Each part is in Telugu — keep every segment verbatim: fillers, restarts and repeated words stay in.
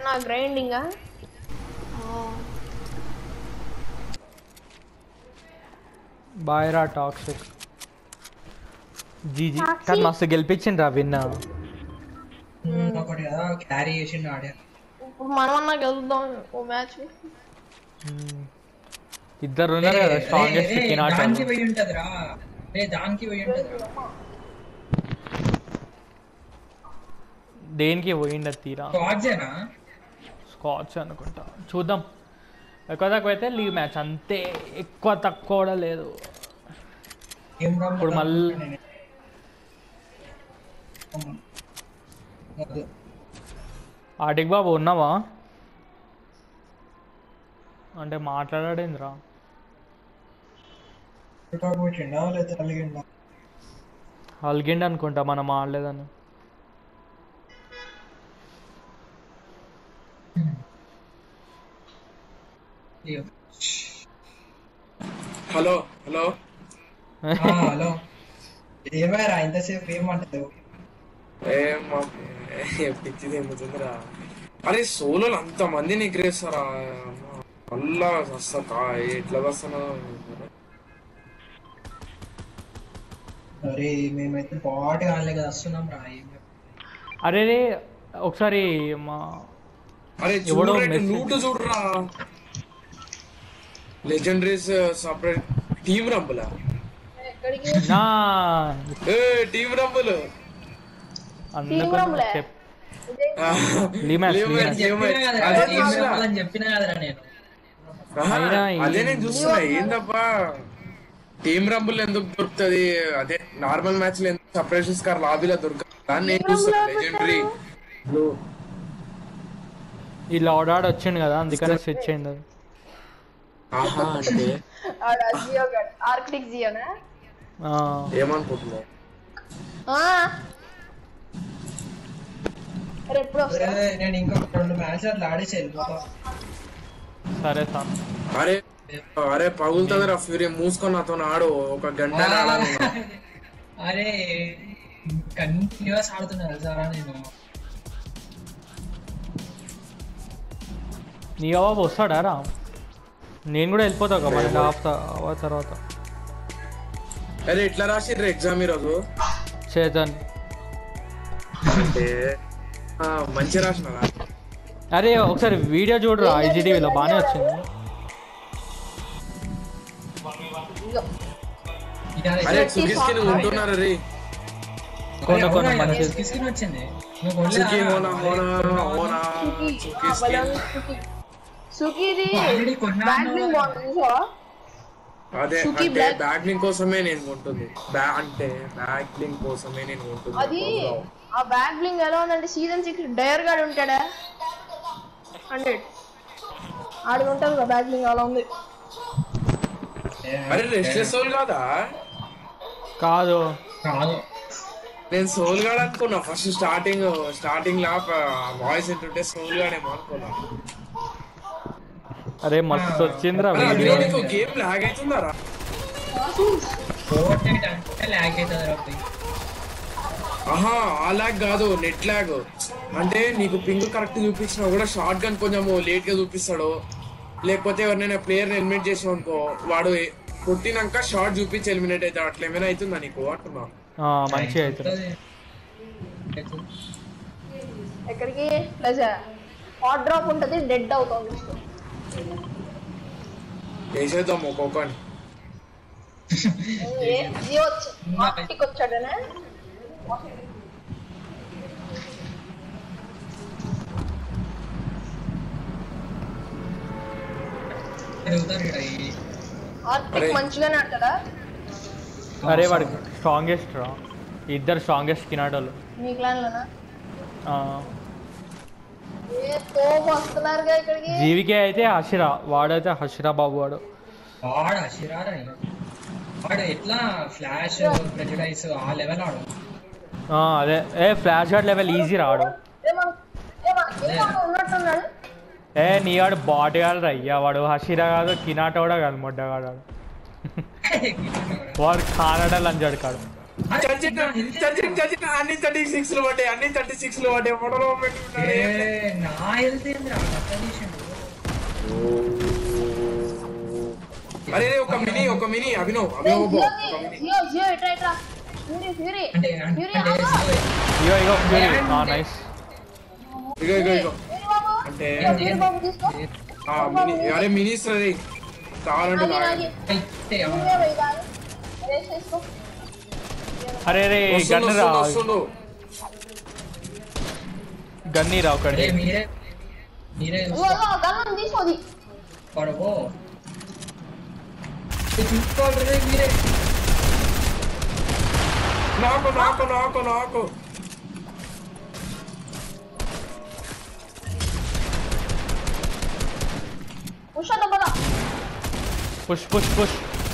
గ్రైండింగ్ బాయ్రా టాక్సిక్ జీజీ కానీ మస్తు గెలిపించిండ్రా విన్ ఒకటి కదా క్యారీ చేసిండు ఆడే. ఇప్పుడు మనమన్నా గెలుద్దాం ఓ మ్యాచ్. ఇద్దరు ఉన్నారు కదా స్ట్రాంగెస్ట్ కినాట్ దానికి పోయి ఉంటదిరా రే దానికి పోయి ఉంటదిరా. దేనికి పోయిండ తీరా స్కాట్జేనా స్కాచ్ అనుకుంటా చూద్దాం. ఎక్కువ తక్కువ అయితే లీవ్ మ్యాచ్ అంతే, ఎక్కువ తక్కువ కూడా లేదు. ఇప్పుడు మళ్ళీ ఆటిక్ బాబు ఉన్నావా అంటే మాట్లాడాడేంద్రా? అలిగిండి అనుకుంటా మనం ఆడలేదని. హలో హలో హలో ఏమైనా ఇంతసేపు ఏమంటావు? పిచ్చిది ఏమవుతుందిరా. అరే సోలోలు అంత మందిని ఎగిరేస్తారా మళ్ళా వస్తా ఎట్లా వస్తానో. అరే మేమైతే పాటు కాలే కదా వస్తున్నాం రా. అరే రే ఒకసారి మా అరే లూట్ చూడరా లెజెండరీస్ సపరేట్ టీమ్ రంబులా టీమ్ రంబులు అదే నేను చూస్తున్నా ఏందబ్బా టీమ్ రంబుల్ ఎందుకు దొరుకుతుంది? అదే నార్మల్ మ్యాచ్ లో ఎందుకు సపరేషన్స్ కార్ లాబీలో దొరకదు అని నేను చూస్తున్నా. లెజెండరీ ఈ లార్డ్ ఆడ వచ్చిండు కదా అందుకనే స్విచ్ అయింది. ఆహా అంటే ఆర్కిటిక్ జియోనా ఏమనుకుంటున్నావు? నేను ఇంకొక రెండు మ్యాచ్ అట్లా ఆడేసి వెళ్ళిపోతా. సరే సార్. అరే అరే పగులుతుందిరా ఫ్యూరీ మూసుకొని నాతో ఆడు ఒక గంట. అరే కంటిన్యూస్ ఆడుతున్నా సారా నేను. నీ బాబు వస్తాడా రా? నేను కూడా వెళ్ళిపోతా ఒక వన్ అండ్ హాఫ్ తర్వాత. అరే ఎట్లా రాసిర్రు ఎగ్జామ్ ఈరోజు? చేతన్ అంటే మంచిగా రాసినారా? అరే ఒకసారి వీడియో చూడరా ఐజీటీవీలో బాగానే వచ్చింది. అరే సుఖిస్కి ఉంటున్నారు రే కొన్ని కొన్ని మంచి వచ్చింది. అదే అంటే బ్యాక్లింగ్ కోసమే నేను కొంటుంది. అంటే బ్యాక్లింగ్ కోసమే నేను కొంటుంది. అది ఆ బ్యాక్లింగ్ ఎలా ఉందంటే సీజన్ సిక్స్ డయర్ గార్డ్ ఉంటాడా హండ్రెడ్ ఆడి ఉంటాడు కదా బ్యాక్లింగ్ అలా ఉంది. అరే రెస్ట్లెస్ సోల్ కాదా? కాదు కాదు నేను సోల్ గాడ్ అనుకున్నా ఫస్ట్ స్టార్టింగ్ స్టార్టింగ్ లా వాయిస్ ఏంటంటే సోల్ గాడేమో అనుకున్నా. అరే మస్తు వచ్చిందిరా గేమ్ లాగ్ అవుతుందారా? ఆహా ఆ లాగ్ కాదు నెట్ లాగ్. అంటే నీకు పింగ్ కరెక్ట్ చూపించినా కూడా షార్ట్ గన్ కొంచెం లేట్ గా చూపిస్తాడు. లేకపోతే ఎవరినైనా ప్లేయర్ ఎలిమినేట్ చేసావు అనుకో వాడు కొట్టినాక షార్ట్ చూపించి ఎలిమినేట్ అవుతాడు. అట్లా ఏమైనా అవుతుందా నీకు అంటున్నా? మంచిగా అవుతుంది. ఎక్కడికి హాట్ డ్రాప్ ఉంటుంది డెడ్ అవుతుంది. వేసేద్దాం ఒక్కొక్కని. వచ్చాడనే మంచిగానే ఆడతాడా? అరే వాడు స్ట్రాంగెస్ట్ రా, ఇద్దరు స్ట్రాంగెస్ట్ కినాటోలు మీ క్లాన్ లోనా? ఏ తోపు వస్తున్నారుగా ఇక్కడికి. జీవికే అయితే హషిరా, వాడైతే హషిరా బాబు. వాడు వాడు హషిరా వాడు ఎట్లా ఫ్లాష్ ప్రెజరైజ్ ఆ లెవెల్ ఆడు. అదే ఏ ఫ్లాష్ గార్డ్ లెవెల్ ఈజీ రాడు. ఉన్నట్టున్నాడు. ఏ నీ వాడు బాట్ కాదు అయ్యా, వాడు హషిరా కాదు కినాటో కూడా కాదు మొడ్డగాడు. వాడు కానడా లంచాడు కాడు. అన్ని థర్టీ సిక్స్ లో పడ్డాయి అన్ని థర్టీ సిక్స్ లో పడ్డాయి. నా హెల్త్ ఏంద్రా కండిషన్ అరే ఒక మినీ ఒక మినీ అభినవ్ అభినవ్ బో జియో జియో ఇట్రా ఇట్రా ఫ్యూరీ ఫ్యూరీ అంటే ఫ్యూరీ అంటే ఇగో ఇగో ఆ నైస్ ఇగో ఇగో ఇగో బాబు అంటే ఫ్యూరీ బాబు తీసుకో ఆ మినీ అరే మినీస్ రే కావాలంటే ఆగి తాగండి. ఆగి అయితే ఫ్యూరీ పోయి తాగు రేస్ చేసుకో అరే రే వస్తుండు, గన్ రా వస్తుండు, వస్తుండు. గన్ని రా ఒకటి అరే మీరే మీరే ఇగో ఇగో గన్ను తీసుకోది పడవో చూసుకోవాలి మీరే నాకు నాకు నాకు నాకు పుష్ దబల push push push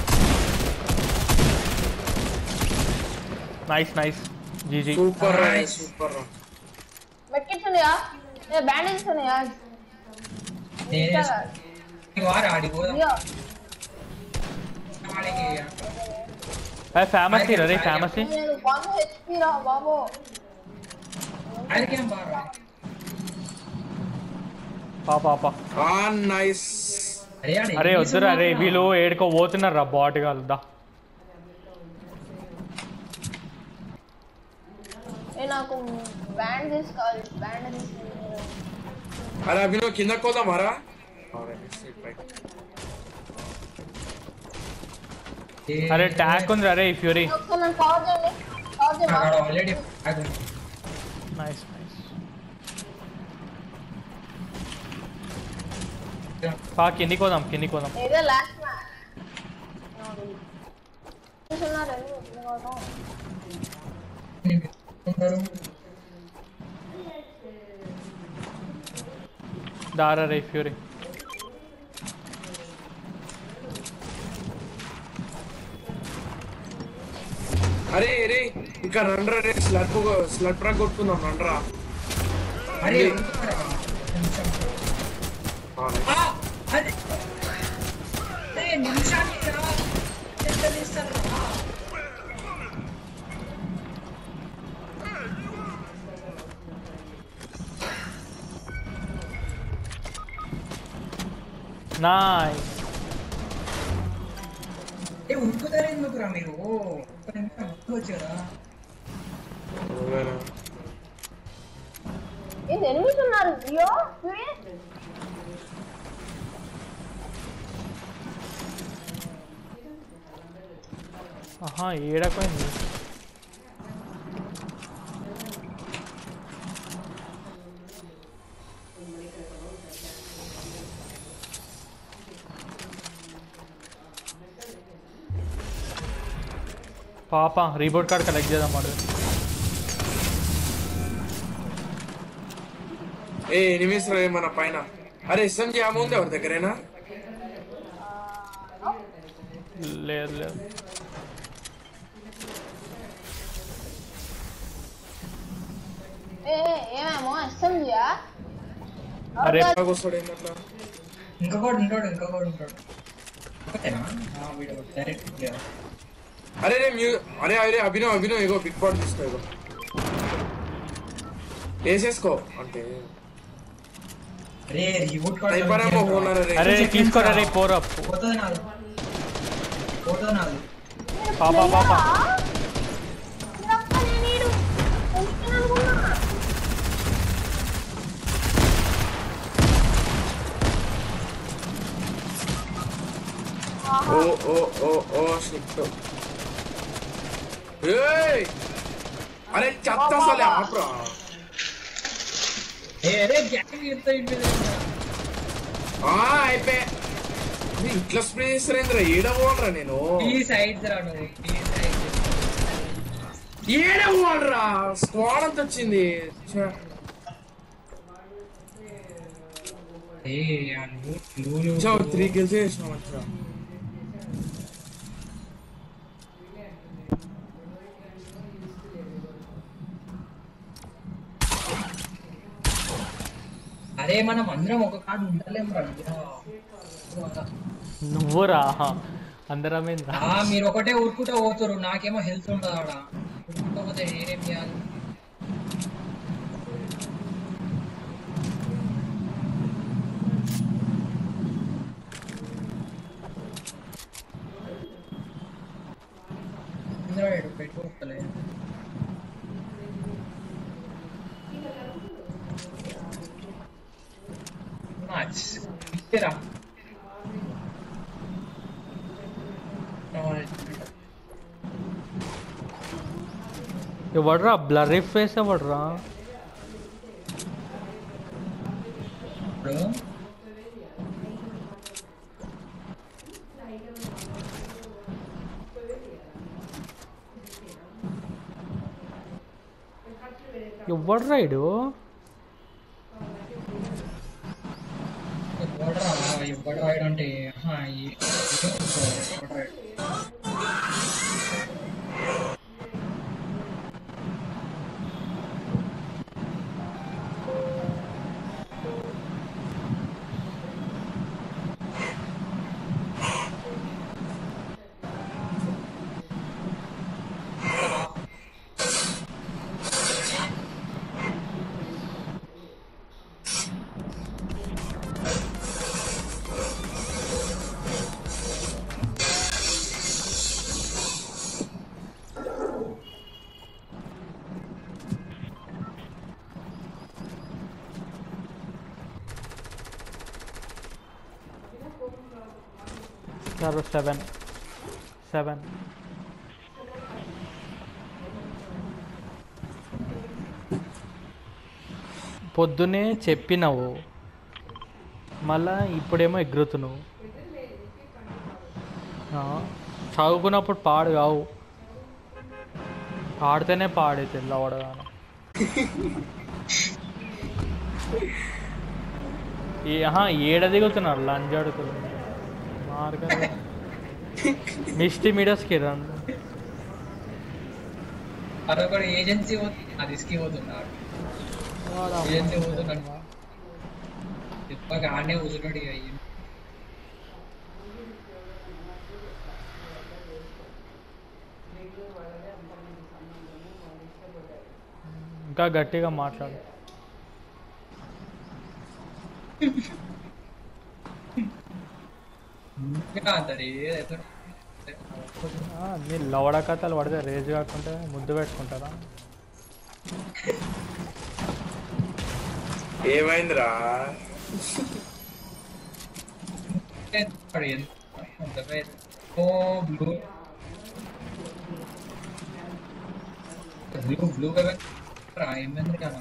nice nice GG super రా Nice. సూపర్ రా మెట్కిట్స్ ఉన్నాయా ఏ బ్యాండేజెస్ ఉన్నాయా నేనే వారు ఆడిపోదాం జియో ఆడికి ఫేమస్ రా రే ఫేమస్ నేను వన్ హెచ్పి రా బాబు ఆడికి ఏం బాగా పా పాప ఆ నైస్ అరే ఆడి అరే వద్దురా అరే వీళ్ళు ఏడుకో పోతున్నారు రా బాట్ కలదా ఏ నాకు బ్యాండేజ్ కావాలి బ్యాండేజ్ అరే అభినవ్ కింద కోదామారా అరే ట్యాక్ ఉంది అరే ఫ్యూరీ ఒకసారి నన్ను కవర్ చేయండి కవర్ చేయండి అక్కడ ఆల్రెడీ నైస్ నైస్ పా కిందికి పోదాం కిందికి పోదాం ఏదో లాస్ట్ మ్యాచ్ చూస్తున్నారు ఎందుకు దారా రే ఫ్యూరీ అరే అరే ఇక్కడ రండ్రా రే స్లట్ స్లట్ ట్రక్ కొట్టుకుందాం రండ్రా అరే ఆ, nice. ఆ! అరే అరే నిమిషానికి రా ఎంత తీస్తారు రా నైస్ ఏ ఉరుకుతారు ఎందుకురా మీరు ఒక్క నిమిషం ఉరుకోవచ్చురా నువ్వేనా? ఏంటి ఎనిమిది ఉన్నారు జియో ఫ్యూరీ ఆహా ఏడకపోయింది పాప రీబోట్ కార్డ్ కలెక్ట్ చేద్దాం వాడు ఏ ఎనిమిస్ రే మన పైన అరే ఎస్ఎంజీ ఆమె ఉంది ఎవరి దగ్గరేనా లేదు లేదు ఏ ఏమేమో ఎస్ఎంజియా అరే వస్తాడు ఏంటట్లా ఇంకొకటి ఉంటాడు ఇంకొకటి ఉంటాడు ఒకటేనా ఆ, వీడు డైరెక్ట్ ప్లేయర్ అరే రే మ్యూ అరే అరే అభినవ్ అభినవ్ ఇగో బిగ్ పాట్ తీసుకో ఇగో వేసేసుకో అంటే అరే రిబూట్ అయిపోయామో పోనారా రే అరే తీసుకోరా రే పోరా పోతుంది నాది పోతుంది నాది పాప పాప నీడు అనుకున్నా ఓ ఓ ఓ ఓ షిట్ ఏయ్ అరే చెత్త అసలే ఆప్రా ఏ అరే గ్యాంగ్ ఎంత ఇంటి ఆ అయిపోయి ఇది ఇట్లా స్ప్రే చేస్తారేంద్ర ఏడ పోవాలరా నేను ఈ సైడ్స్ రా నువ్వు ఈ సైడ్ ఏడ పోవాలరా స్క్వాడ్ అంత వచ్చింది ఛ. ఏ నువ్వు చో త్రీ కిల్స్ చేసినాం అట్లా అరే మనం అందరం ఒక కార్డు ఉండలేం రా నువ్వు రా అందరమేంద్రా ఆ, మీరు ఒకటే ఉరుకుంటా పోతారు నాకేమో హెల్త్ ఉండదు ఆడ ఉరుకుపోతే నేనేం చేయాలి రా ఎవడ్రా బ్లర్రీ ఫేస్ ఎవడ్రా ఇప్పుడు ఎవడ్రా ఇడు ఎవడరా ఎవడు రాయడు అంటే ఆహా, ఈ- ఎవడు రాయడు. సరే సెవెన్ సెవెన్ పొద్దునే చెప్పినావు మళ్ళా ఇప్పుడేమో ఎగురుతున్నావు ఆ, చదువుకున్నప్పుడు పాడు కావు పాడితేనే పాడైతే లవడగాను ఈ ఆహా ఏడ దిగుతున్నారు లంచ్ అడుగుతున్నారు మార్గం మిస్టీ మీడియాస్కి రండి అదొకటి ఏజెన్సీ పోతుంది ఆ రిస్క్ పోతున్నాడు ఏజెన్సీ పోతున్నాడు ఇప్పటికి ఆడనే కూర్చున్నాడు ఇక ఏం- ఇంకా గట్టిగా మాట్లాడు ఇంకా అంటారు ఏదో ఆ, నీ లవడ కథలు పడితే రేజ్ కాకుంటే ముద్దు పెట్టుకుంటారా ఏమైందిరా ఓ బ్లూ బ్లూ బ్లూ కదా ఏమైంది కదా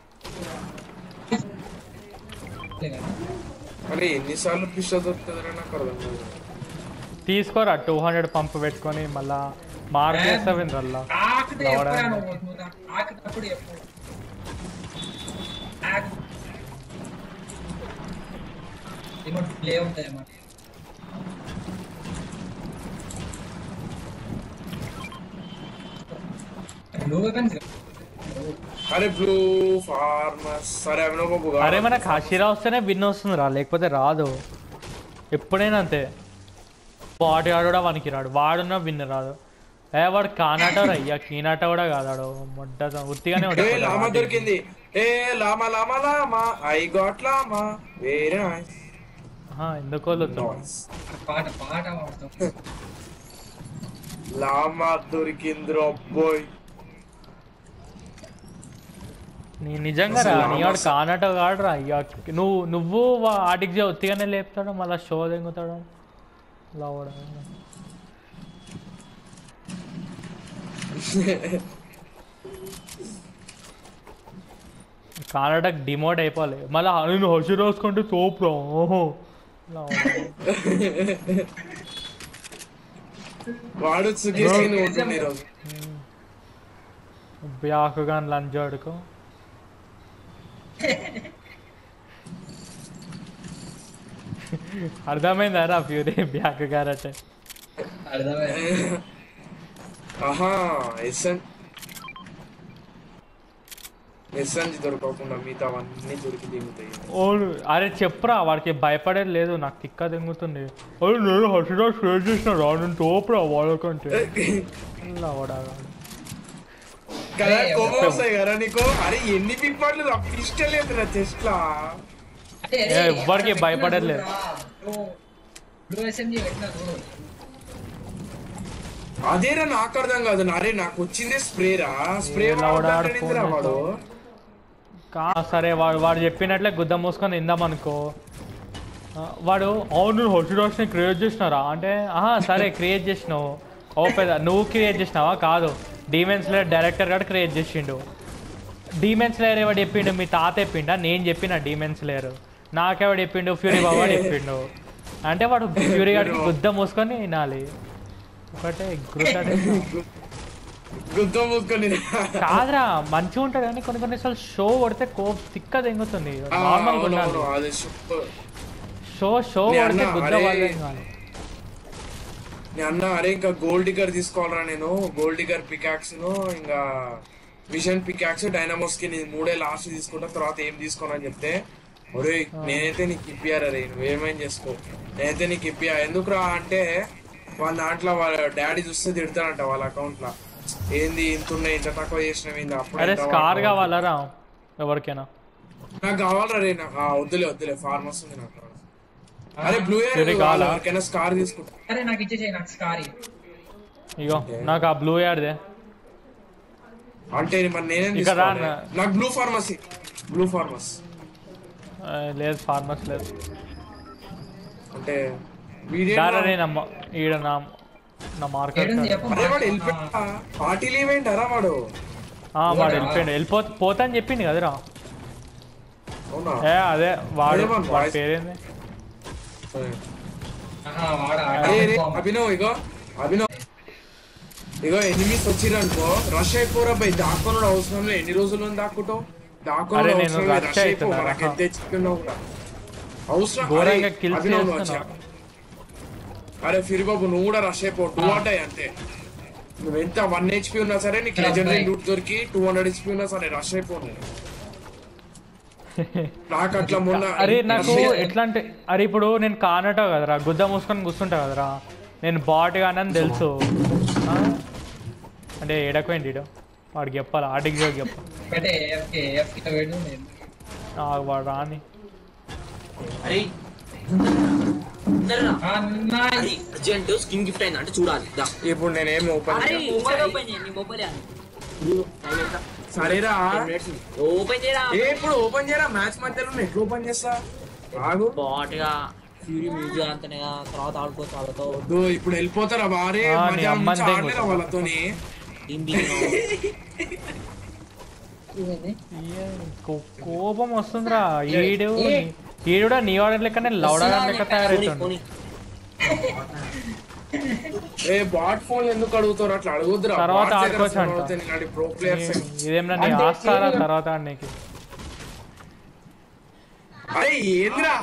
అరే ఎన్నిసార్లు పిస్టల్ దొరుకుతుందిరా నాకు అర్థం కాదు. తీసుకోరా టూ హండ్రెడ్ పంప్ పెట్టుకొని మళ్ళా మార్క్ చేస్తావు ఇంద్రల్లా ఆకితే ఎప్పుడా నువ్వు నువ్వు నాకు ఆకినప్పుడు ఎప్పుడు ఆకి ఏమో ప్లే ఉంటాయి అన్నమాట బ్లూ వెపన్స్ అరే బ్లూ ఫార్మస్ సరే అవి నువ్వు ఒక అరే మనకు హషిరా వస్తేనే విన్ వస్తుంది రా లేకపోతే రాదు ఎప్పుడైనా అంతే వాటి ఆడు కూడా వానికి రాడు వాడున్న విన్ రాదు ఏ వాడు కానాట అయ్యా కీనాట కూడా కాదాడు మొడ్డ ఉత్తిగానే ఏ లామా ఉంటాడు దొరికింది ఏ llama llama llama I got llama very nice ఎందుకు వదులుతున్నావు? పాట పాట పాడతాం లామా దొరికింది అబ్బోయ్ నీ నిజంగా రా నీ వాడు కానట కాడు రా అయ్యా నువ్వు నువ్వు వా- వాటికి చే- ఒత్తిగానే లేపుతాడు మళ్ళీ షో దెంగుతాడు లావడ కానటకు డిమోట్ అయిపోవాలి మళ్ళీ నేను హసి రాసుకుంటే తోపురా ఓహో లావడ. వాడు సుఖేసి ఉంటుంది ఈరోజు బ్యాకుగా లంచ్ ఆడుకో అర్థమైందా రా ఫ్యూరీ బ్యాక్ గారట అర్థమైంది ఆహా ఎస్ఎన్ ఎస్ఎన్ దొరకకుండా మిగతా అవన్నీ దొరికి దిగుతాయి ఓ అరే చెప్పురా వాడికి భయపడేది లేదు నాకు తిక్క దింగుతుంది అరే నేను హసిరా షేర్ చేసిన రా నేను తోపురా వాళ్ళకంటే లావడాగా కదా కోపం వస్తాయి కదా నీకు అరే ఎన్ని పిక్ పాటలు ఇష్టం లేదు నా చెస్ట్ లా ఏ, ఎవ్వడికి భయపడేది లేదు. బ్లూ ఎస్ఎంజీ పెట్టినా చూడు అదేరా నాకు అర్థం కాదు అరే నాకు వచ్చిందే స్ప్రేరా స్ప్రే ఏ లవడాడు వాడిందిరా ఫోన్ వాడు కా సరే వాడు వాడు చెప్పినట్లే గుద్ద మూసుకొని ఇందామనుకో వాడు అవును హొట్టు క్రియేట్ చేసినారా అంటే ఆహా సరే క్రియేట్ చేసినావు ఓ పెద్ద నువ్వు క్రియేట్ చేసినావా కాదు డీమెన్స్ లేయర్ డైరెక్టర్ కూడా క్రియేట్ చేసిండు డీమెన్స్ లేయర్ ఎవడు చెప్పిండు మీ తాత చెప్పిండా నేను చెప్పిన డీమెన్స్ లేయర్ నాకెవడు చెప్పిండు ఫ్యూరీ బాబా చెప్పిండు అంటే వాడు ఫ్యూరీ గాడికి గుద్ద మూసుకొని వినాలి ఒకటే గుద్ద మూసుకొని కాదురా మంచిగా ఉంటుంది కానీ కొన్ని కొన్నిసార్లు షో కొడితే కోప్ తిక్క తెంగుతుంది నార్మల్గా ఉండాలి షో షో కొడితే గుద్ద వాళ్ళే కాదు అన్న అరే ఇంకా గోల్డ్ డిగర్ తీసుకోవాలరా నేను గోల్డ్ డిగర్ పికాక్స్ ను ఇంకా విజన్ పికాక్స్ డైనామోస్ కి నేను మూడే లాస్ట్ తీసుకుంటా తర్వాత ఏం తీసుకోనని చెప్తే ఒరే నేనైతే నీకు ఇప్పియారా రే నువ్వేమైనా చేసుకో నేనైతే నీకు ఇప్పియా ఎందుకురా అంటే వాళ్ళ దాంట్లో వాళ్ళ డాడీ చూస్తే తిడతాడంట వాళ్ళ అకౌంట్ లో ఏంది ఇంత ఉన్నాయి ఇంత తక్కువ చేసినవి అప్పుడు కావాలరా ఎవరికైనా నాకు కావాలరా రే నాకు వద్దులే వద్దులే ఫార్మర్స్ ఉంది నాకు అరే బ్లూ ఎవరికైనా స్కార్ తీసుకుంటా అరే నాకు ఇచ్చేసేయ్ నాకు స్కార్ ఇగో నాకు ఆ బ్లూ యాడ్దే అంటే మరి నేనేం తీసుకోవాలి నాకు బ్లూ ఫార్మసీ బ్లూ ఫార్మస్ లేదు ఫార్మస్ లేదు అంటే వీడియో ఈడ నా నా మార్కెట్ అరే వాడు వెళ్ళిపోయా పార్టీ లీవ్ ఏంటారా వాడు వాడు వెళ్ళిపోయాడు వెళ్ళిపో పోతా అని చెప్పింది కదరా అవునా ఏ అదే వాడు వాడి పేరేంది అభినవ్ ఇగో అభినవ్ ఇగో ఎనిమిస్ వచ్చిరనుకో రష్ అయిపోరా బై దాక్కున్నాడు అవసరం లేదు ఎన్ని రోజులు దాక్కుంటావు దాక్కున్నాడు రష్ అయిపో మనకి ఎంత తెచ్చుకున్నావు కూడా అవసరం అరే ఫిరి బాబు నువ్వు కూడా రష్ అయిపో టూ ఉంటాయి అంతే నువ్వు ఎంత వన్ హెచ్పి ఉన్నా సరే నీకు లెజెండరీ లూట్ దొరికి టూ హండ్రెడ్ హెచ్పి ఉన్నా సరే రష్ అయిపోను నాకు అట్లా మొన్న అరే నాకు ఎట్లా అంటే అరే ఇప్పుడు నేను కానటో కదరా గుద్ద మూసుకొని కూర్చుంటా కదరా నేను బాట్ కానని తెలుసు అంటే ఎడకపోయింది ఇడు వాడికి చెప్పాలి ఆడికి చెప్పాలి వాడు రాని స్కిన్ గిఫ్ట్ అయింది అంటే చూడాలి ఇప్పుడు నేనేం ఓపెన్ సరేరా ఓపెన్ చేయరా ఇప్పుడు ఓపెన్ చేయరా మ్యాచ్ మధ్యలో ఎట్లా ఓపెన్ చేస్తా రాగు బాట్ గా ఫ్యూరీ మ్యూజిక్ అంతనే తర్వాత ఆడుకోవచ్చు వాళ్ళతో ఇప్పుడు వెళ్ళిపోతారా బారే ఆడలేరా వాళ్ళతోని కోపం వస్తుందిరా ఈడు ఈడు కూడా నీ వాడర్ లెక్కనే లౌడా లెక్క తయారవుతుంది ఏ బాట్ ఫోన్ ఎందుకు అడుగుతారు అట్లా అడుగుద్దురా తర్వాత ఆడుకోవచ్చు అంట ప్రో ప్లేయర్స్ ఇదేమన్నా నీ ఆస్తారా తర్వాత ఆడనీకి అరే ఏంద్రా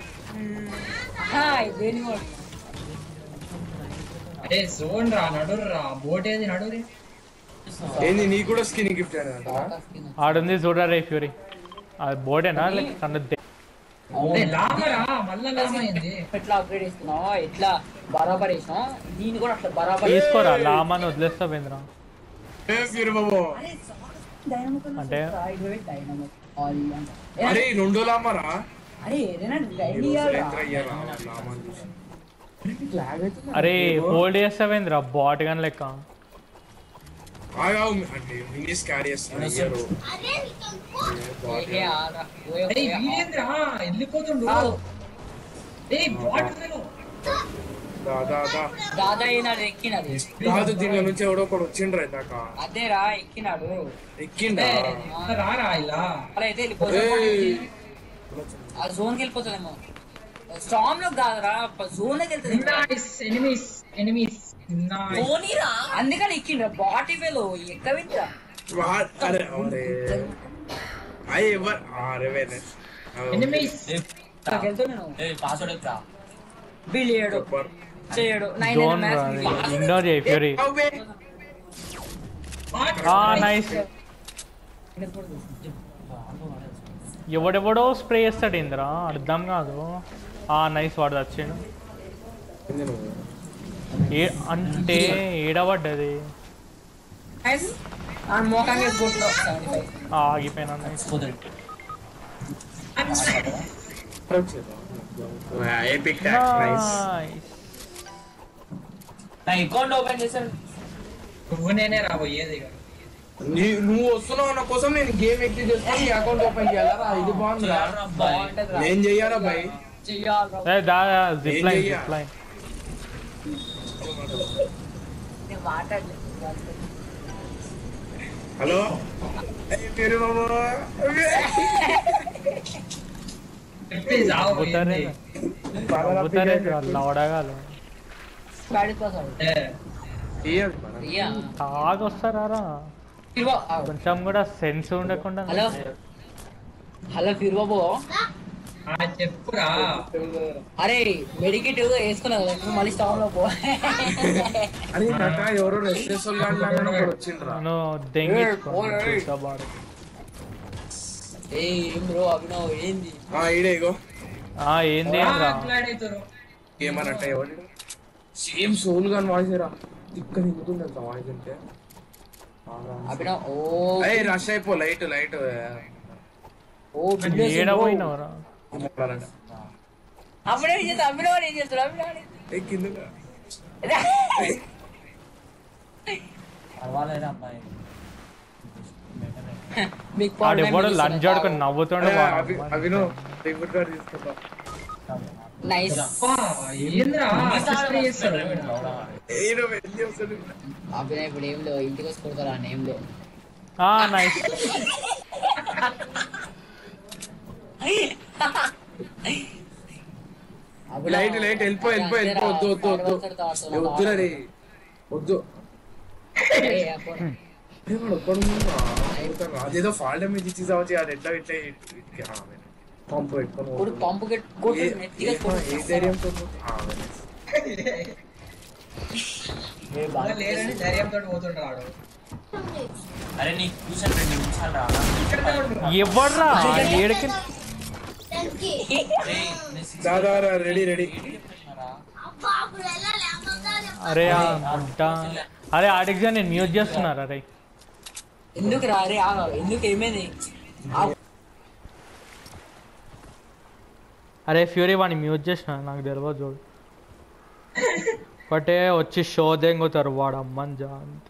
అరే జోన్ రా నడుర్రా బోట్ ఏది నడురి ఏంది నీ కూడా స్కిన్ గిఫ్ట్ ఆడుంది చూడరా రే ఫ్యూరీ అది బోటేనా లేక కన్ను తీసుకోరా లామాని వదిలేస్తా వేంద్ర అంటే అరే రెండు లామారా అరే హోల్డ్ చేస్తావేంద్ర బాట్ గాని లెక్క మినిస్ క్యారీ చేస్తున్నా కాదు దీని నుంచి ఎవడో ఒకడు వచ్చిండ్రా ఇందాక అదేరా ఎక్కినాడు ఎక్కిండా రారా ఇలా అయితే ఆ జోన్ కి వెళ్ళిపోతుందేమో స్టామ్ లో కాదురా జోన్ లోకి వెళ్తుంది ఎనిమిస్ ఎనిమిస్ అందుకని ఎక్కిండ్రా బాటి వేలో ఎక్కవింట్రా అరే అయ్యి ఎవరు ఎనిమిస్ పాస్వర్డ్ ఎక్కడా బిల్ చేయడు చేయడు ఇగ్నోర్ చేయి ఫ్యూరీ నైస్ ఎవడెవడో స్ప్రే చేస్తాడు ఇంద్రా అర్థం కాదు ఆ నైస్ వాడు వచ్చిండు ఏ అంటే ఏడబడ్డది ఆగిపోయినా అకౌంట్ ఓపెన్ చేశాను నువ్వు నేనే రాబోయేది నువ్వు వస్తున్నావు నా కోసం నేను గేమ్ ఎక్కి చేసుకొని అకౌంట్ ఓపెన్ చేయాలా ఇది బాగుందిరా నేను చెయ్యారా భయ్ చెయ్యాలి ఏ దా జిప్ ఏం లైన్ చెయ్య? జిప్ లైన్ నేను మాట్లాడలేదు హలో పేరు బాబు చెప్పి చావు పోతారే ఏంది? పోతారే లవడగాలు పడిపోతాడు ఏ, తీయదు మనం. అయ్యా తాగొస్తారా ఫిర్బా కొంచెం కూడా సెన్స్ ఉండకుండా హలో హలో ఫిర్బాబు ఆ, చెప్పురా అరే మెడికేట్ వేసుకున్నావు కదా ఇప్పుడు మళ్ళీ స్టాప్ లో పో అరే నాక ఎవరో రెస్ట్రెస్ లాగా కూడా వచ్చిండ్రా నేను దెంగించుకోబాడు ఏ ఏం బ్రో అభినవ్ ఏంది ఆ ఈడే ఇగో ఆ ఏంది ఏంద్రా మాట్లాడేతారు ఏమన్నట్ట ఎవరు సేమ్ సోల్ గాని వాయిస్ రా తిక్క దిగుతుంది అంత వాయిస్ అంటే అభినవ్ ఓ అయ్యి రష్ అయిపో లైట్ లైట్ ఓ ఏడ పోయినవరా అభినవ్ ఏం చేస్తాడు అభినవ్ ఏం చేస్తాడు అభినవ్ ఏం కింద బిగ్ ఆడెవడో లంచ్ ఆడుకొని నవ్వుతుండే అవిను రిమోట్ కార్డ్ తీసుకుంటా నైస్ అబ్బా, ఏందిరా అసలు చేస్తాడు ఏదో వెళ్ళి వస్తుంది అభినవ్ ఇప్పుడు ఏం లేవు ఇంటికి వచ్చి కొడతారా అని ఏం లేవు ఆ నైస్ లైట్ లైట్ వెళ్ళిపో వెళ్ళిపో వెళ్ళిపో వద్దు వద్దు వద్దు ఏ వద్దురా రే వద్దు ఏమన్నా ఒక్కడు అదేదో ఫాల్ డ్యామేజ్ ఇచ్చి చావచ్చు అది ఎట్లా ఇట్లా పంపు పెట్టుకొని కొడు పంపు కొట్టు ఏ- నెత్తిగా ఏ- ఏ ధైర్యంతో లేరని ధైర్యంతో పోతుంటాడు అరే నీ కూర్చొని రెండు నిమిషాలు రా ఎవడ్రా ఏడకి అరే నేను సిక్స్ దాదారా రెడీ రెడీ అరే ఆ గుడ్డ అరే ఆడికి నేను మ్యూట్ చేస్తున్నారా రే ఎందుకు రా రే ఆగు. ఎందుకు ఏమైంది ఆ- అరే ఫ్యూరీ వాడిని మ్యూట్ చేసిన నాకు తెలియదు చూడు ఒకటే వచ్చి షో దెంగుతారు వాడు అమ్మని జా అంత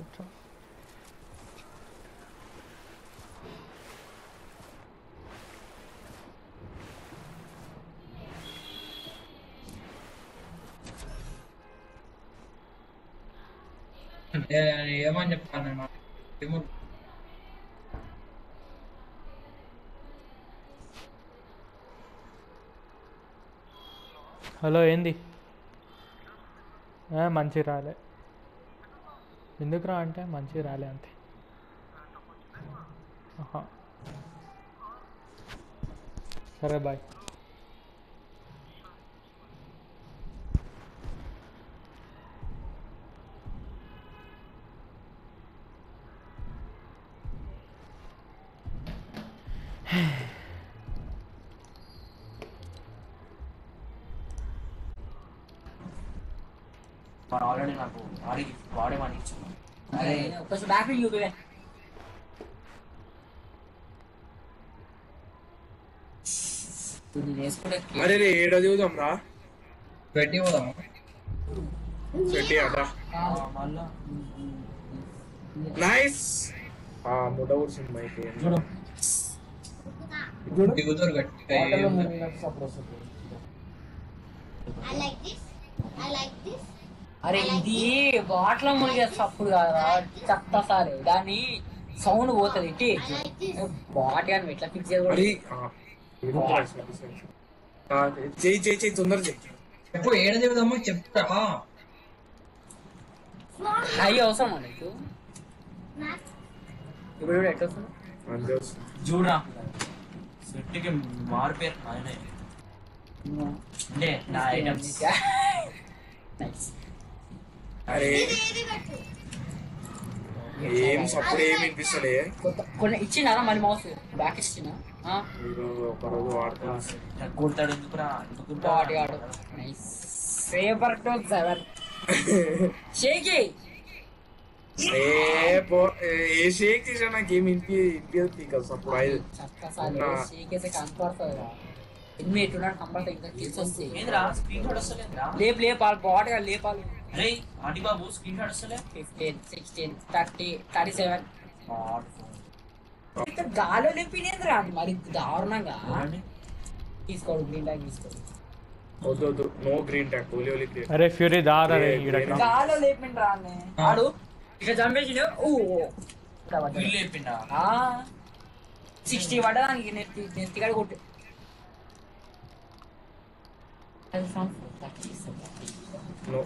ఏమని చెప్పాను నేను రిమోట్ హలో ఏంది ఏ, మంచి రాలే ఎందుకు రా అంటే మంచి రాలే అంతే ఆహా. సరే బాయ్ వాడు ఆల్రెడీ నాకు వాడికి వాడే వాడికి ఇచ్చాను అరే ఒకసారి బ్యాక్ వీల్ చూపివే ఇది వేసుకుంటే అరే రే ఏడో దిగుదాం రా పెట్టి పోదాము పెట్టి అట మళ్ళా నైస్ ఆ ముడ కూర్చుంది మైకి దిగుతారు గట్టిగా ఏం లేదు. I like this. I like this. అరే ఇది బాట్ల మునిగే అప్పుడు కదా చెత్త సారే దాని సౌండ్ పోతుంది ఇట్టి బాట్ కానీ ఎట్లా ఫిక్స్ అరే చేయకూడదు ఆ, ఏదో ఆ, చెయ్యి చెయ్యి చెయ్యి తొందర చెయ్యి చెప్పు ఏడ దిగుదామో చెప్తా హై అవసరం నీకు ఇప్పుడు ఇప్పుడు ఎట్లా వస్తుంది అంతే వస్తుంది. చూడరా సెట్కి మారిపోయారు ఆయనే అంటే నా ఐటమ్స్ Nice. అరే ఏం సప్పుడు ఏం వినిపిస్తలే కొత్త- కొన్ని ఇచ్చినారా మళ్ళీ మౌస్ బ్యాక్ ఇచ్చినా ఈరోజు ఒకరోజు వాడుతున్నా కొడతాడు ఎందుకురా ఎందుకు బాట్ ఆడు నైస్ సేపర్ టు సెవెన్ షేకి ఏ పో ఏ షేక్ చేసా నాకు ఏం వినిపి వినిపించదు నీకు సప్పుడు ఐదు చక్కసారి షేకేసే కనపడుతుంది ఎనిమిది ఎట్టున్నాడు కంపల్సరీ ఇంకా తీసుకొస్తే ఏంద్రా స్క్రీన్ షాట్ వస్తలేదురా లేపు లేపాలి బాట్ లేపాలి అరే ఆంటీ బాబు స్క్రీన్ షాట్ వస్తలే fifteen sixteen thirty thirty seven smartphone ఇక్కడ గాలో లేపినేది రా మరి దారుణంగా చూడండి తీసుకోడు గ్రీన్ ట్యాగ్ తీసుకోడు వద్దు వద్దు నో గ్రీన్ ట్యాక్ ఓలీ ఓలీ గ్రీన్ అరే ఫ్యూరీ దారా రే ఈడక గాలో లేపిండి రానే ఆడు ఇక చంపేసిండు ఓ వీళ్ళు చెప్పిండా ఆ సిక్స్టీ పడడానికి నెత్తి నెత్తికాడ కొట్టు నో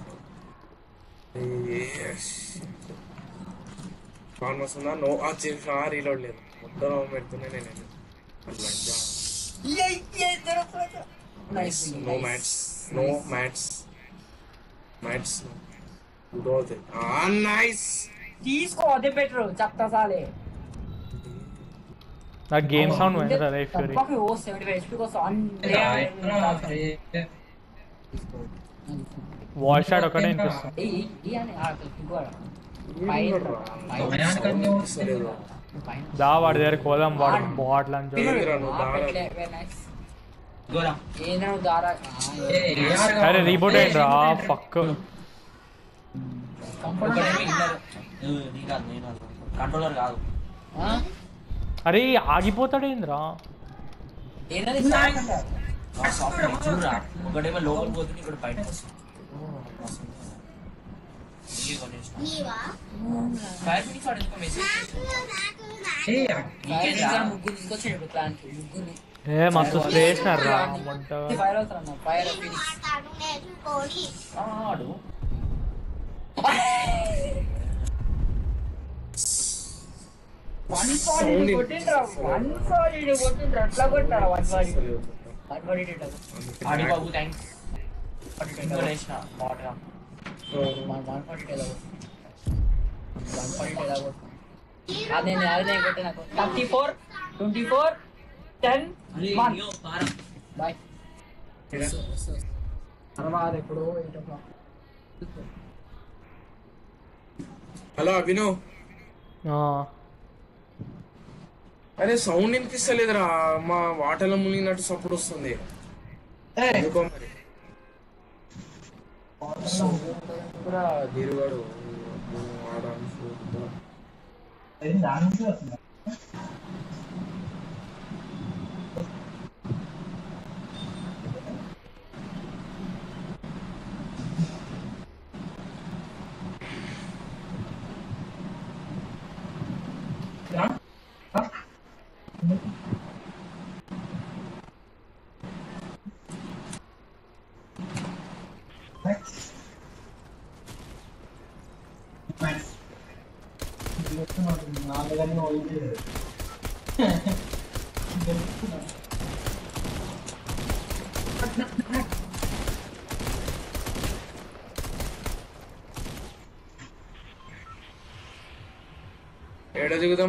ఫాన్ వస్తుందా నో ఆ చేసిన రీలోడ్ లేదు మొత్తం పెడుతున్నా నేను no mats no mats mats nice తీసుకో అదే బెటర్ చెప్తా సాలే నా గేమ్ సౌండ్ వినరా రే ఫ్యూరీ తప్పకు ఓ సెవెంటీ ఫైవ్ హెచ్పీ కోసం అన్ని వాల్ షాట్ ఒకటే వినిపిస్తుంది ఏ ఏ అని ఆడతాడు ఇంకోడ దా వాడి దగ్గర కోదాం వాడు బాటిల్ అని చెప్పి గోరా ఏదో దారా అరే రీబూట్ అయింది రా ఫక్ నీ కాదు నేను కంట్రోలర్ కాదు అరే ఆగిపోతాడేంద్రా ఏనది సాఫ్ట్వేర్ చూడరా ఒకటేమో లోపల పోతుంది ఇక్కడ బయట వస్తుంది నీవా ఫైవ్ మినిట్స్ వాడు ఎందుకో మెసేజ్ ముగ్గురు తీసుకొచ్చాడు ప్లాన్ ముగ్గురిని ఏ మస్తు స్ప్రే చేసినారా వంట ఫైర్ అవుతారన్న ఫైర్ ఫినిష్ మాట్లాడు నేర్చుకోని ఆడు వన్ ఫార్టీ కొట్టిండ్రా వన్ ఫార్టీ కొట్టిండ్రా అట్లా కొట్టారా వన్ ఫార్టీ వన్ ఫార్టీ ఆడి బాబు థ్యాంక్స్ వేసిన బాగా వన్ ఫార్టీ ఎలా వన్ ఫార్టీ ఎలా అదే అదే నేను కొట్టిన thirty four twenty four ten one boy తర్వాత ఎప్పుడు ఏంటో హలో అభినవ్ ఆ, అరే సౌండ్ వినిపిస్తలేదురా మా వాటర్లో మునిగినట్టు సపోర్ట్ వస్తుంది ఎందుకో మరి దిరుగాడు ఏడ దిగుదాం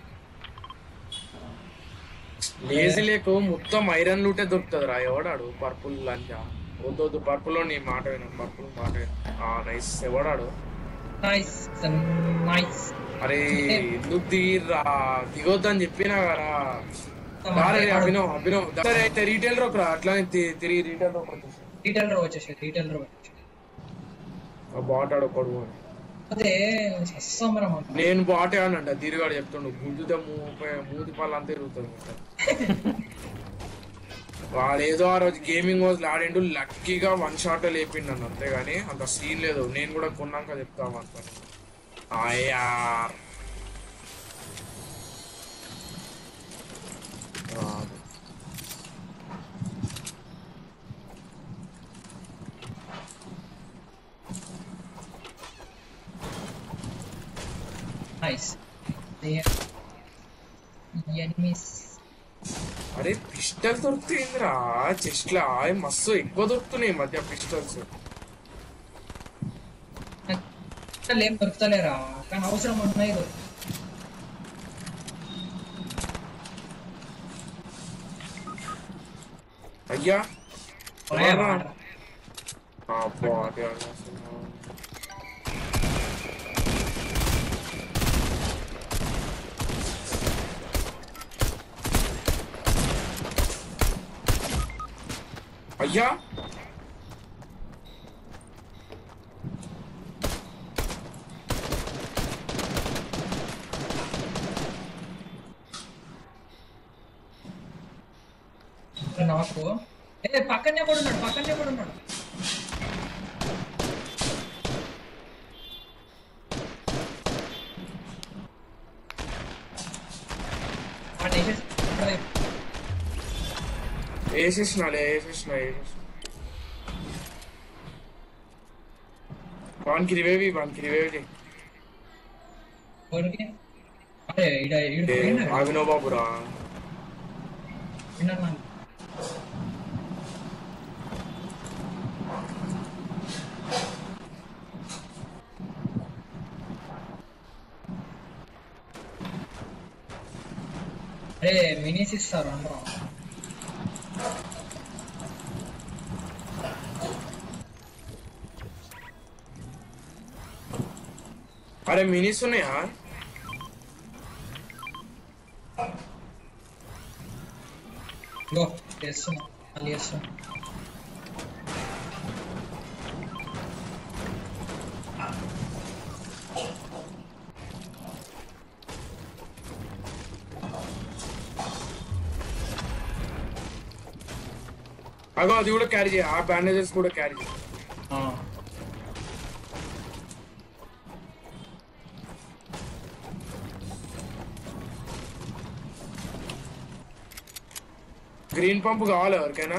లేజీ లేకు మొత్తం ఐరన్ లూటే దొరుకుతుంది రా ఎవడాడు పర్పుల్ లంచా వద్దు వద్దు పర్పుల్ లో నీ మాట విన్నాను పర్పుల్ మాట విన్నాను నైస్ ఎవడాడు నైస్ నైస్ అరే ఎందుకు దిగిర్రా దిగొద్దని చెప్పినా కదా రారే అభినవ్ అభినవ్ సరే అయితే రీటైల్ రోక్ రా అట్లానే తి- తిరిగి రీటైల్ రోక్ వచ్చేసి రీటైల్ రో వచ్చేసి రీటైల్ రో బాటాడు ఒకడు అని. అదే సస్సమరం నేను బాటే అనంట తిరిగాడు చెప్తుండు గుంజుతే మూపై మూతి పళ్ళు అంతా తిరుగుతుంది వాడు ఏదో ఆ రోజు గేమింగ్ రోజులు ఆడిండు లక్కీగా వన్ షాట్ లేపిండు అన్న అంతేగాని అంత సీన్ లేదు నేను కూడా కొన్నాక చెప్తాము అంత అయ్యా నైస్ ఎనిమీస్ అరే పిస్టల్ దొరుకుతుందిరా చెస్ట్ లా మస్తు ఎక్కువ దొరుకుతున్నాయి ఈ మధ్య పిస్టల్స్ ఏం దొరుకుతలేరా కానీ అవసరం ఉన్నాయి దొరుకు అయ్యా ఉన్నాయా? అబ్బా అదే అసలు. అయ్యా నాకు ఏ పక్కనే కూడా ఉన్నాడు పక్కనే కూడా ఉన్నాడు వేసేసినాలే వేసేసిన వేసేసిన వానికి రివేవి వానికి రివేవి అరే ఇడ అభినవ్ బాబురా అరే మినీస్ ఇస్తారు అందరూ అరే మినీస్ ఉన్నాయా గో చేస్తున్నా మళ్ళీ చేస్తున్నా అగో అది కూడా క్యారీ చేయ ఆ బ్యాండేజెస్ కూడా క్యారీ చేయ గ్రీన్ పంప్ కావాలి ఎవరికైనా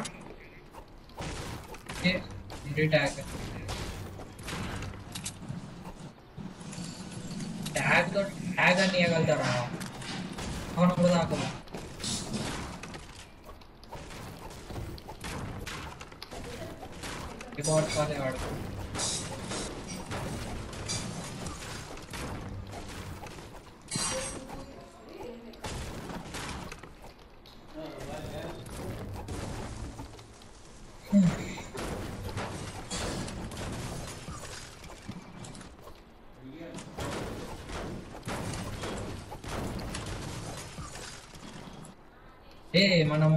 ట్యాగ్ ట్యాగ్ తో ట్యాగ్ అని ఇవ్వగలుగుతారా అవును కూడా దాకా రిపోర్ట్ కాలే వాడు ఏ మనము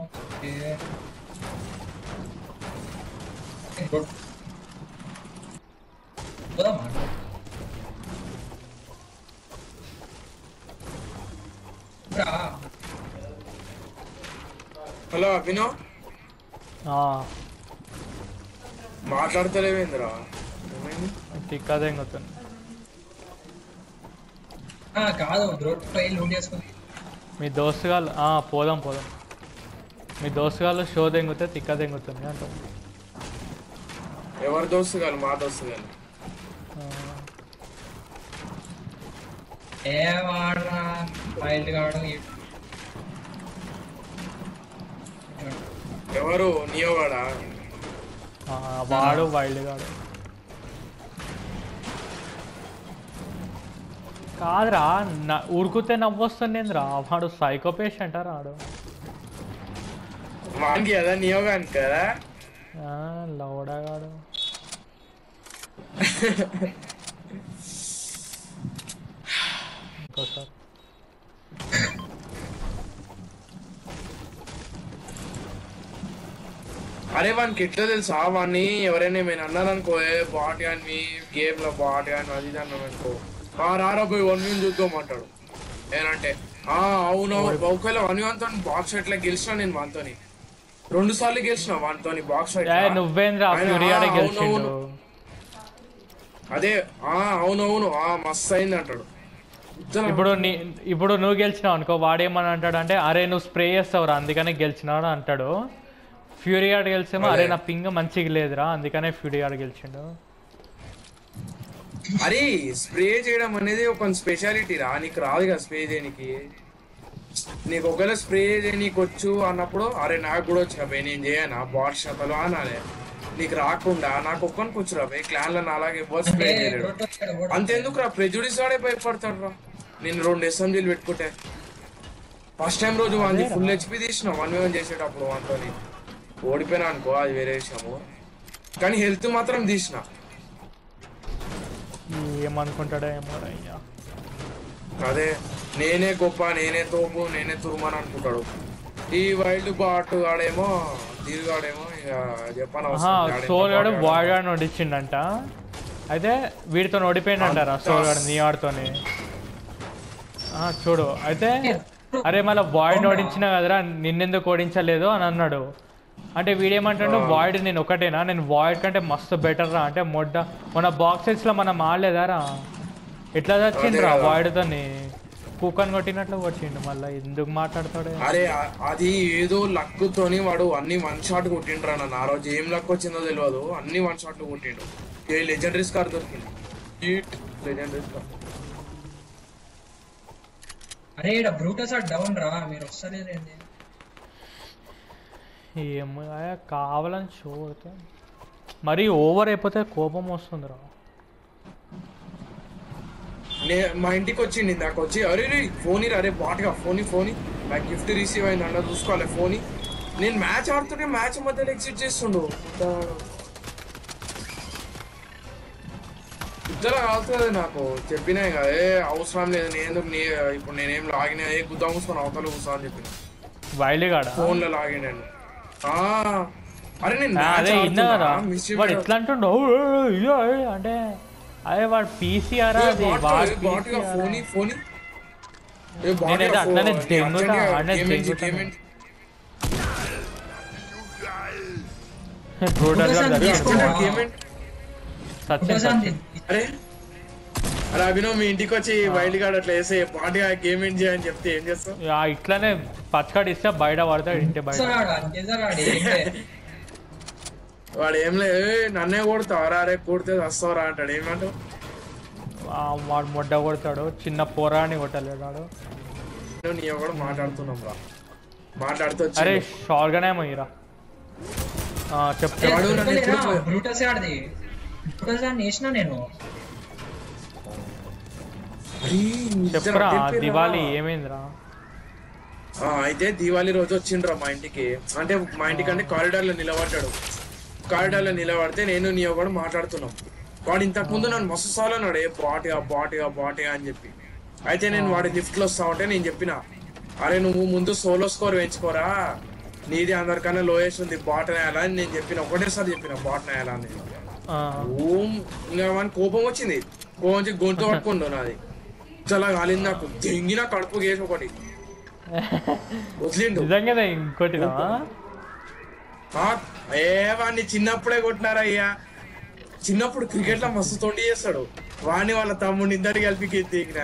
హలో అభినవ్ మాట్లాడతలేవేంద్రా టిక్కాదే ఇంకొత్తాను కాదు రోడ్ పై లూట్ చేసుకుని మీ దోస్తుగాళ్ళు పోదాం పోదాం మీ దోస్తుగాళ్ళు షో దెంగుతే తిక్క దెంగుతుంది అంటాం ఎవరి దోస్తుగాలు మా దోస్తుగాలు ఏ వాడరా వైల్డ్ కావడం ఎవరు నియోవాడా వాడు వైల్డ్ గాడు కాదురా ఉడుకుతే నవ్వొస్తుందేంద్రా వాడు సైకో పేషెంట్ రాడు వానికి కదా నియోగాని కదా లౌడగాడు ఇంకోసారి అరే వానికి ఎట్లా తెలుసా వాడిని ఎవరైనా ఏమైనా అన్నారనుకో బాట్ కానీ గేమ్ లో బాట్ కానీ అది ఇది అన్నాను అనుకో రారా పోయి వన్ వీన్ చూద్దామంటాడు ఏనంటే ఆ అవునవును ఒకవేళ వన్ వన్తో బాక్స్ ఫైట్ లో గెలిచిన నేను వానితోని రెండు సార్లు గెలిచిన వానితోని బాక్స్ ఫైట్ అదే ఆ అవునవును ఆ మస్తు అయింది అంటాడు ఇప్పుడు నీ ఇప్పుడు నువ్వు గెలిచినావు అనుకో వాడేమని అంటాడు అంటే అరే నువ్వు స్ప్రే చేస్తావురా అందుకనే గెలిచినావు అంటాడు ఫ్యూరీ గార్డ్ గెలిచేమో అరే నా పింగ్ మంచిగా లేదురా అందుకనే ఫ్యూరీ గార్డ్ గెలిచిండు అరే స్ప్రే చేయడం అనేది ఒక స్పెషాలిటీ రా నీకు రాదు కదా స్ప్రే చేయడానికి నీకు ఒకవేళ స్ప్రే చేయనీకి వచ్చు అన్నప్పుడు అరే నాకు కూడా వచ్చిన పోయి నేను చేయనా బాట్ షతలు అనాలే నీకు రాకుండా నాకు ఒక్కనికి వచ్చు రా పోయి క్లాన్ లో అలాగే ఎవరు స్ప్రే చేయలేడు అంతెందుకు రా ప్రెజుడిస్ వాడే భయపడతాడు రా నేను రెండు ఎస్ఎంజీలు పెట్టుకుంటే ఫస్ట్ టైం రోజు వాడిని ఫుల్ హెచ్పి తీసిన వన్ వన్ చేసేటప్పుడు వాటితో ఓడిపోయినా అనుకో అది వేరే విషయము కానీ హెల్త్ మాత్రం తీసిన ఏమనుకుంటాడో ఏమో అయ్యా అదే నేనే గొప్ప నేనే తోపు నేనే తురుమని అనుకుంటాడు ఈ వైల్డ్ బాట్ ఆడేమో తిరుగాడేమో ఇక చెప్పాను సోల్ గాడు బాయ్ గాడిని ఓడించిండంట అయితే వీడితో ఓడిపోయిందంటారా సోల్ గాడు నీ ఆడుతోని చూడు అయితే అరే మళ్ళీ బాయ్ని ఓడించినా కదరా నిన్నెందుకు ఓడించలేదు అని అన్నాడు అంటే వీడేమంటాడు వాయిడ్ నేను ఒకటేనా నేను వాయిడ్ కంటే మస్తు బెటర్ రా అంటే మొడ్డ మన బాక్సెస్లో మనం ఆడలేదారా ఎట్లా చచ్చిండ్రా వాయిడ్తో కూకన్ కొట్టినట్లు కొట్టిండు మళ్ళీ ఎందుకు మాట్లాడతాడు అరే అది ఏదో లక్కుతోని వాడు అన్ని వన్ షాట్ కొట్టిండ్రా నన్ను ఆ రోజు ఏం లక్ వచ్చిందో తెలియదు అన్ని వన్ షాట్లు కొట్టిండు ఏ లెజెండరీ స్కార్ దొరికింది లెజెండరీ స్కార్ అరే ఇక్కడ బ్రూటస్ డౌన్ రా మీరు వస్తలేదు ఏంది ఏమో కావాలని షో అయితే మరీ ఓవర్ అయిపోతే కోపం వస్తుందిరా నే మా ఇంటికి వచ్చింది నాకు వచ్చి అరే రే ఫోన్ అరే బాట్గా ఫోన్ ఫోన్ నాకు గిఫ్ట్ రిసీవ్ అయింది అన్న చూసుకోవాలి ఫోన్ నేను మ్యాచ్ ఆడుతుంటే మ్యాచ్ మధ్యలో ఎగ్జిట్ చేస్తుండు ఇద్దరు అవుతుంది నాకు చెప్పినా కదా ఏ అవసరం లేదు నేను నీ ఇప్పుడు నేనేం లాగిన ఏ గుద్దా మూసుకొని అవతల కూర్చో అని చెప్పిన వైల్డ్ గాడా ఫోన్లో లాగిన్ అండి అరే నేను వాడు ఎట్లా అంటుండో అంటే అదే వాడు పీసీఆర్ అది ఫోన్ ఫోన్ నేనైతే అట్లనే దెంగుతా అనే దెంగుతా అరే అరే అభినవ్ మీ ఇంటికి వచ్చి వైల్డ్ కార్డ్ అట్లా వేసే పాటిగా గేమ్ ఏం చేయని చెప్తే ఏం చేస్తావు ఇట్లానే పచ్చకాడు ఇస్తే బయట పడతాడు ఇంటి బయట వాడు ఏం లేదు నన్నే కొడతావరా అరే కొడితే వస్తావరా అంటాడు ఏమంటావు వాడు మొడ్డ కొడతాడు చిన్న పోరాని కొట్టలేడు నీ కూడా మాట్లాడుతున్నాం రా మాట్లాడుతూ అరే షార్ట్ గానే మయ్యరా చెప్తాడు నేను చెప్పరా దివాళీ ఏమైందిరా అయితే దివాళీ రోజు వచ్చిండ్రా మా ఇంటికి అంటే మా ఇంటికి అంటే కారిడార్ లో నిలబడ్డాడు కారిడార్ లో నిలబడితే నేను నీ కూడా మాట్లాడుతున్నాం వాడు ఇంతకు ముందు నన్ను మస్తు సార్లు అన్నాడు ఏ బాటిగా బాటిగా బాటిగా అని చెప్పి అయితే నేను వాడి లిఫ్ట్ లో వస్తా ఉంటే నేను చెప్పిన అరే నువ్వు ముందు సోలో స్కోర్ వేయించుకోరా నీది అందరికన్నా లోయెస్ట్ ఉంది బాట్ నేయాలా అని నేను చెప్పిన ఒకటేసారి చెప్పిన బాట్ నేయాలా అని ఓం ఇంకా వాడిని కోపం వచ్చింది కోపం వచ్చి గొంతు పట్టుకుండు నాది చాలా కాలింది నాకు దెంగిన కడుపు గేసి ఒకటి వదిలిండు ఇంకోటి ఏ వాడిని చిన్నప్పుడే కొట్టినారా అయ్యా చిన్నప్పుడు క్రికెట్ లో మస్తు తోటి చేస్తాడు వాడిని వాళ్ళ తమ్ముడిని ఇద్దరు కలిపి ఎత్తికిన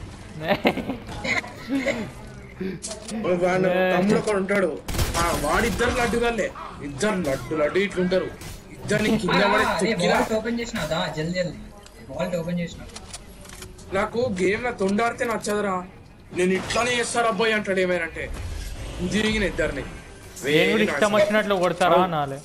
తమ్ముడు ఒకడు ఉంటాడు వాడిద్దరు లడ్డుగాలే ఇద్దరు లడ్డు లడ్డు ఇట్లుంటారు ఇద్దరిని కింద నాకు గేమ్ లో తొండాడితే నచ్చదురా నేను ఇట్లానే చేస్తాడు అబ్బాయి అంటాడు ఏమైనంటే తిరిగిన ఇద్దరిని ఇష్టం వచ్చినట్లు కొడతారా నాలే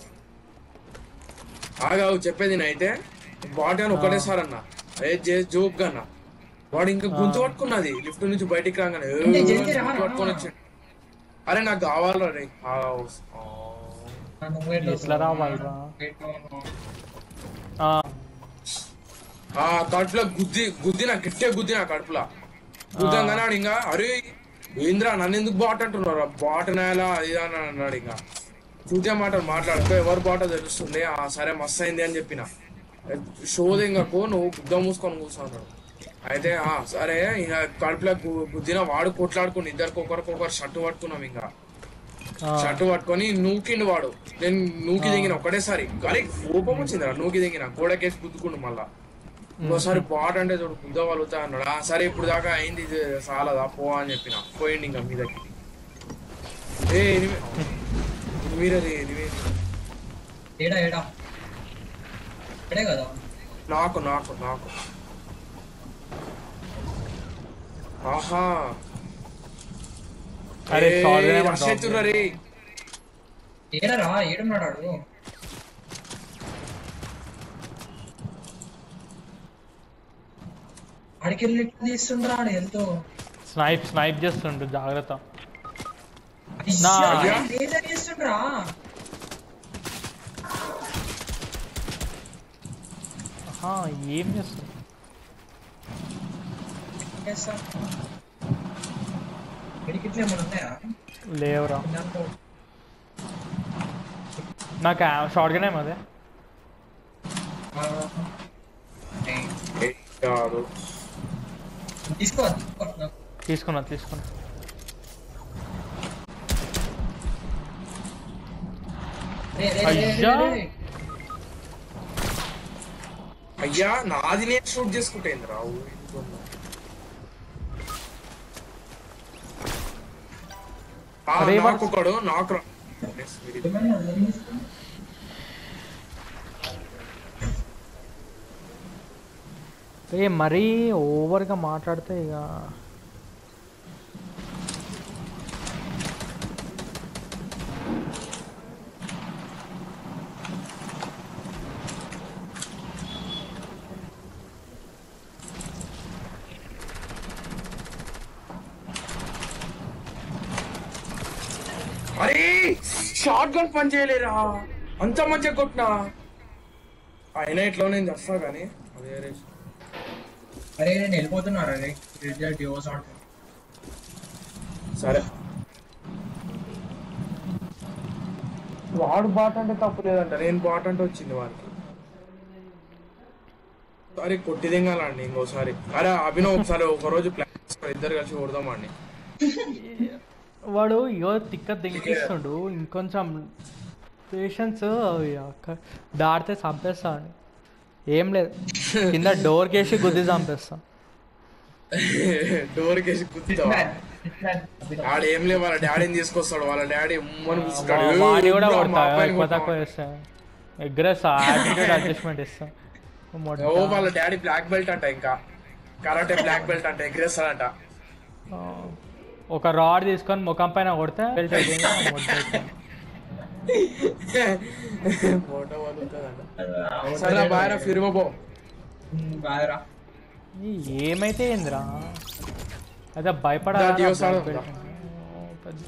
ఆగావు చెప్పేది అయితే బాట్ అని ఒకటేసారి అన్న ఏ జోక్ అన్న వాడు ఇంకా గుంతు పట్టుకున్నది లిఫ్ట్ నుంచి బయటికి రాగానే పట్టుకొని వచ్చి అరే నాకు కావాలరా రే కడుపులో గుద్ది గుద్దిన గిట్టే గుద్దిన కడుపులా గుద్దంగానే ఆడు ఇంకా అరే ఏంద్రా నన్ను ఎందుకు బాట్ అంటున్నారు బాట్ నేలా ఇదా అని అన్నాడు ఇంకా చూతే మాటలు మాట్లాడుకో ఎవరు బాట తెలుస్తుంది ఆ సరే మస్తు అయింది అని చెప్పిన షోది ఇంకకు నువ్వు గుద్ద మూసుకొని కూర్చున్నాడు అయితే ఆ సరే ఇంకా కడుపులో గుద్దిన వాడు కొట్లాడుకుని ఇద్దరికి ఒకరికొకరు షర్టు పట్టుకున్నాం ఇంకా షర్టు పట్టుకొని నూకిండు వాడు నేను నూకి దిగిన ఒకటేసారి కానీ కోపం వచ్చిందిరా నూకి దిగిన గోడకేసి గుద్దుకుండు మళ్ళా ఇంకోసారి బాట్ అంటే చూడు గుద్ద వలుగుతా అన్నాడు ఆ సరే ఇప్పుడు దాకా అయింది చాలదా పో అని చెప్పిన పోయింది ఇంకా మీ దగ్గర ఏ మీరే ఏడా ఏడా ఇక్కడే కదా నాకు నాకు నాకు ఆహా అరే రే ఏడరా ఏడున్నాడు ఆడికెళ్ళి తీస్తుండ్రా ఆడు వెళ్తూ స్నైప్ స్నైప్ చేస్తుండు జాగ్రత్త చేస్తుండ్రా ఏం చేస్తుంది లేవురా నాకు షార్ట్ గానే అదే తీసుకో తీసుకున్నా తీసుకున్నా అయ్యా అయ్యా నాది నేను షూట్ చేసుకుంటేంది రావు అరే వాడు- నాకు ఒకడు నాకు రా- ఏ మరీ ఓవర్గా మాట్లాడితే ఇక అరే షార్ట్ గన్ పని చేయలేరా అంత మంచిగా కొట్టినా అయినా ఇట్లా నేను చేస్తా కానీ అదే రే. అరే నేను వెళ్ళిపోతున్నారా రే డివోర్స్ ఆడుతుంది సరే వాడు బాట అంటే తప్పు లేదంట నేను బాట అంటే వచ్చింది వాడికి సరే కొట్టి దింగాలండి ఇంకోసారి అరే అభినవ్ ఒకసారి ఒక రోజు ప్లాన్ చేసుకొని ఇద్దరు కలిసి కొడదామండి వాడు ఇగో తిక్క దింకేస్తుండు ఇంకొంచెం పేషెన్స్ దాడితే చంపేస్తాడు ఏం లేదు కింద డోర్ కేసి గుద్ది చంపేస్తా డోర్ కేసి గుద్దుతావా ఆడ ఏం లేదు వాళ్ళ డాడీని తీసుకొస్తాడు వాళ్ళ డాడీ ఉమ్మని కూర్చుంటాడు వాడి కూడా కొడతా ఎక్కువ తక్కువ వేస్తా ఎగ్రెస్ యాటిట్యూడ్ అడ్జస్ట్మెంట్ ఇస్తా ఓ వాళ్ళ డాడీ బ్లాక్ బెల్ట్ అంట ఇంకా కరాటే బ్లాక్ బెల్ట్ అంట ఎగ్రేస్తాడంట ఒక రాడ్ తీసుకొని ముఖం పైన కొడితే బెల్ట్ అయిపోయింది ఫోటో వదులుతుందంట సరే బాయ్ రా ఫిర్మో బాగా ఏమైతే ఏందిరా అదే భయపడా దా, దియోస్ ఆడదాం. పెద్ద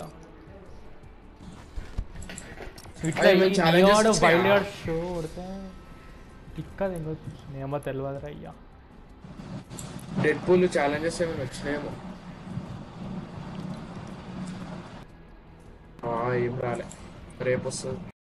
అరే, మేము challenges ఇట్లా ఇచ్చినాయా? వైల్డ్ కార్డ్ షో కొడితే టిక్కది ఇంకో నేమో తెలియదురా అయ్యా డెడ్ పూల్ ఛాలెంజెస్ ఏమైనా వచ్చినాయేమో ఆ, ఏం రాలే రేపు వస్తుంది